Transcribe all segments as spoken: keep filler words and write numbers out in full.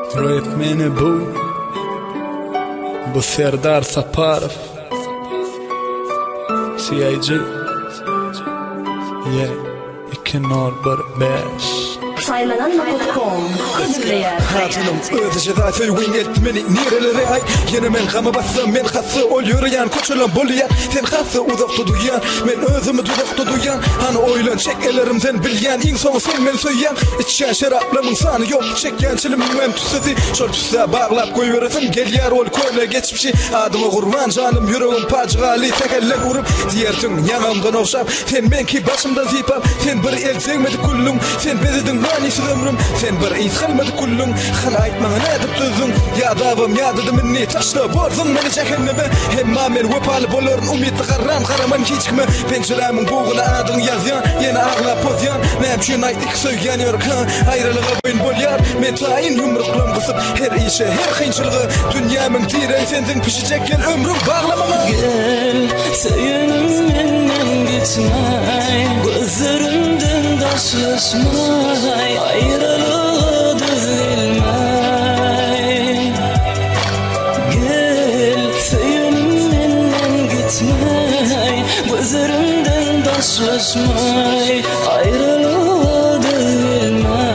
Öğretmeni bu Bu Serdar Saparov C I G Yeah iki nol bir beş saylanan nokta com özgürler Hatınım ödüşe da söyleyün etmeni nerelere ay yine men kama bassam men khası oluyor yan koçulan boluya sen khası uzakta duyan men özümü uzakta duyan hani oylan çekelerim sen bilyen in son sen men söyleyen içen şaraplamın sanı yok çekkençilim men tüsüzi şol tüse bağlap koyveresin gel yar ol koyla geçmişi adıma kurban canım yüreğim pacgali tekelle vurup diyertin yanımdan okşap sen men ki başımda zipap sen bir el sevmedi kullum sen bezedin Nisi ömrüm sen bir iz kalmadı kullum Xana aytmana edip tüzün Ya davım ya dedim minni taşla borzun Meni cehenneme Hemma men vepalı bolorun Umidli qarran qaraman hiç kime Pençelemin boğuna adın yazyan Yine ağla pozyan Nebşin aytik söygen york Ayrılığa boyun bolyar Men tayin yumruklam kısıp Her işe her kıyınçılığı Dünyamın tire sendin pişecek gel ömrüm bağlamama Gel sayınım menden gitmey Gözlerimden taşlaşmay Ayrılığı düzülmey Gel sayınım menden gitmey Gözlerimden taşlaşmay Ayrılığı düzülmey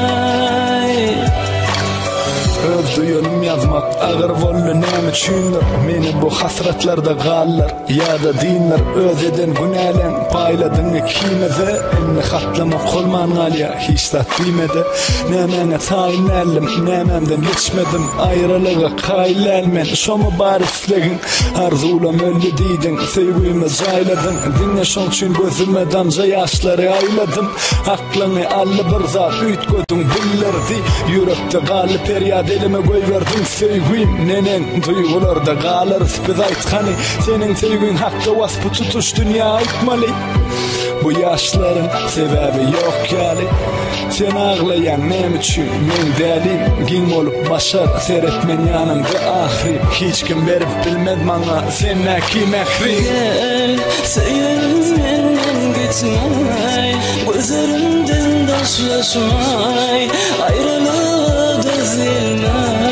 Duyanım yazmak ağır vollu nem üçündür Meni bu hasretlerde gallar Ya da dinler öz eden günelen Payladın kimeze Enni hatlama kolman alya Hiç tat bilmedi Nemene tayin ellim Nememden geçmedim Ayrılığa kaylelmen Şomu barislegin Arzulam öldü diydin Sevgimi cayladın Dinle şon için gözüme damca yaşları ayladım Aklını allı bir zat Üyt gödün billerdi Yürekte galli peryad elime koy verdin sevgim nenen duygularda kalırız biz aytkanı senin sevgin hakta vasfı tutuş dünya aytmalı bu yaşların sebebi yok yani sen ağlayan nem için men delim gin olup başar seyretmen yanımda ahri hiç kim verip bilmez bana sen ne kim ahri Gel sayın menden gitmey gözlerimden taşlaşmay ayrılığı düzülmey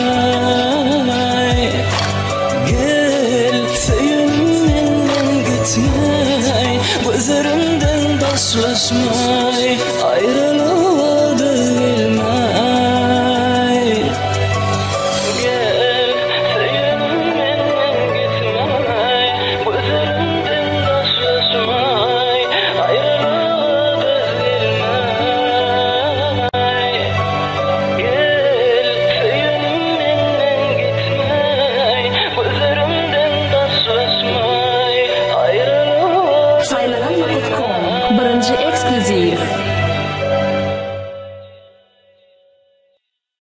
Gel sayın menden gitmey gözlerimden taşlaşmay ayrılığı düzülmey Gel sayın menden gitmey gözlerimden taşlaşmay ayrılığı düzülmey Gel sayın menden gitmey gözlerimden taşlaşmay ayrılığı saylanan nokta com birinci ekskluziv